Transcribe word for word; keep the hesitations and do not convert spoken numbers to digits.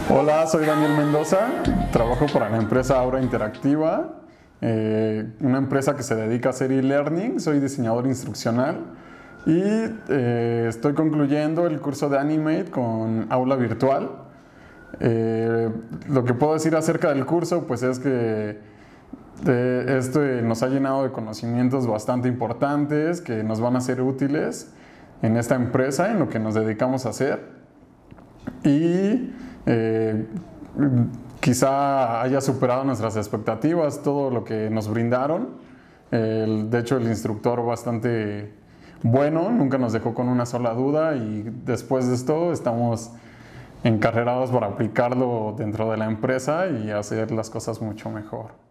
Hola, soy Daniel Mendoza, trabajo para la empresa Aura Interactiva, eh, una empresa que se dedica a hacer e-learning, soy diseñador instruccional y eh, estoy concluyendo el curso de Animate con aula virtual. Eh, lo que puedo decir acerca del curso pues es que eh, este nos ha llenado de conocimientos bastante importantes que nos van a ser útiles en esta empresa, en lo que nos dedicamos a hacer. Y eh, quizá haya superado nuestras expectativas todo lo que nos brindaron. El, de hecho, el instructor bastante bueno, nunca nos dejó con una sola duda y después de esto estamos encarrerados para aplicarlo dentro de la empresa y hacer las cosas mucho mejor.